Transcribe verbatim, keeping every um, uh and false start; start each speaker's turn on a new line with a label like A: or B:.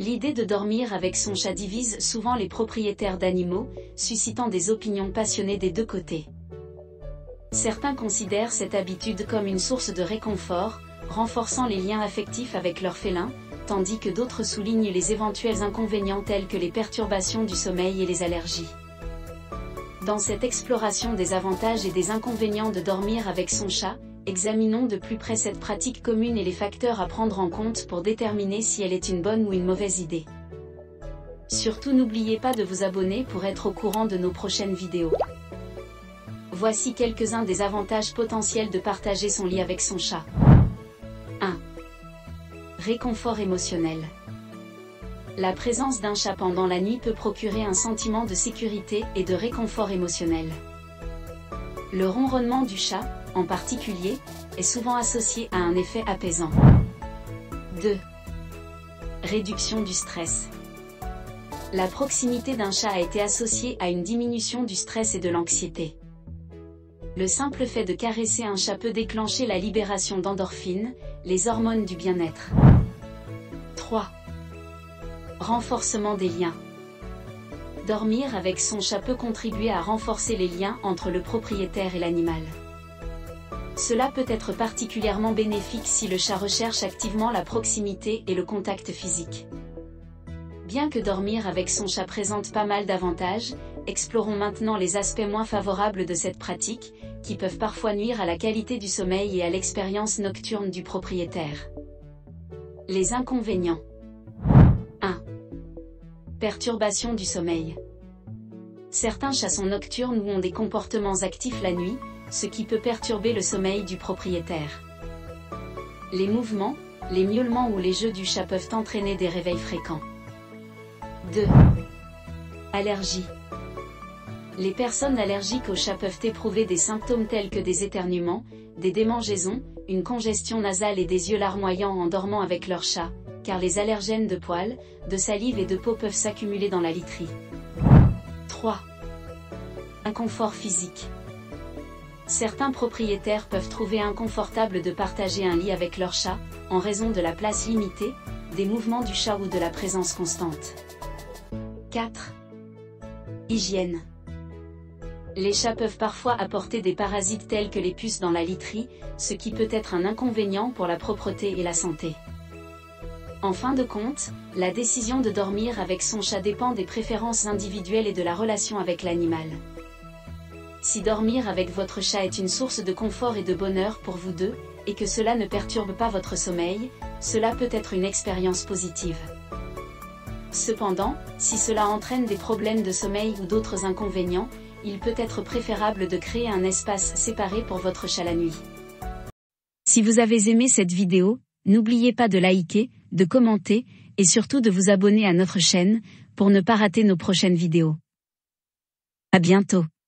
A: L'idée de dormir avec son chat divise souvent les propriétaires d'animaux, suscitant des opinions passionnées des deux côtés. Certains considèrent cette habitude comme une source de réconfort, renforçant les liens affectifs avec leur félin, tandis que d'autres soulignent les éventuels inconvénients tels que les perturbations du sommeil et les allergies. Dans cette exploration des avantages et des inconvénients de dormir avec son chat, examinons de plus près cette pratique commune et les facteurs à prendre en compte pour déterminer si elle est une bonne ou une mauvaise idée. Surtout n'oubliez pas de vous abonner pour être au courant de nos prochaines vidéos. Voici quelques-uns des avantages potentiels de partager son lit avec son chat. un. Réconfort émotionnel. La présence d'un chat pendant la nuit peut procurer un sentiment de sécurité et de réconfort émotionnel. Le ronronnement du chat, en particulier, est souvent associé à un effet apaisant. deux. Réduction du stress. La proximité d'un chat a été associée à une diminution du stress et de l'anxiété. Le simple fait de caresser un chat peut déclencher la libération d'endorphines, les hormones du bien-être. trois. Renforcement des liens. Dormir avec son chat peut contribuer à renforcer les liens entre le propriétaire et l'animal. Cela peut être particulièrement bénéfique si le chat recherche activement la proximité et le contact physique. Bien que dormir avec son chat présente pas mal d'avantages, explorons maintenant les aspects moins favorables de cette pratique, qui peuvent parfois nuire à la qualité du sommeil et à l'expérience nocturne du propriétaire. Les inconvénients. un. Perturbation du sommeil. Certains chats sont nocturnes ou ont des comportements actifs la nuit, ce qui peut perturber le sommeil du propriétaire. Les mouvements, les miaulements ou les jeux du chat peuvent entraîner des réveils fréquents. deux. Allergies. Les personnes allergiques aux chats peuvent éprouver des symptômes tels que des éternuements, des démangeaisons, une congestion nasale et des yeux larmoyants en dormant avec leur chat, car les allergènes de poils, de salive et de peau peuvent s'accumuler dans la literie. trois. Inconfort physique. Certains propriétaires peuvent trouver inconfortable de partager un lit avec leur chat, en raison de la place limitée, des mouvements du chat ou de la présence constante. quatre. Hygiène. Les chats peuvent parfois apporter des parasites tels que les puces dans la literie, ce qui peut être un inconvénient pour la propreté et la santé. En fin de compte, la décision de dormir avec son chat dépend des préférences individuelles et de la relation avec l'animal. Si dormir avec votre chat est une source de confort et de bonheur pour vous deux, et que cela ne perturbe pas votre sommeil, cela peut être une expérience positive. Cependant, si cela entraîne des problèmes de sommeil ou d'autres inconvénients, il peut être préférable de créer un espace séparé pour votre chat la nuit. Si vous avez aimé cette vidéo, n'oubliez pas de liker, de commenter, et surtout de vous abonner à notre chaîne, pour ne pas rater nos prochaines vidéos. À bientôt.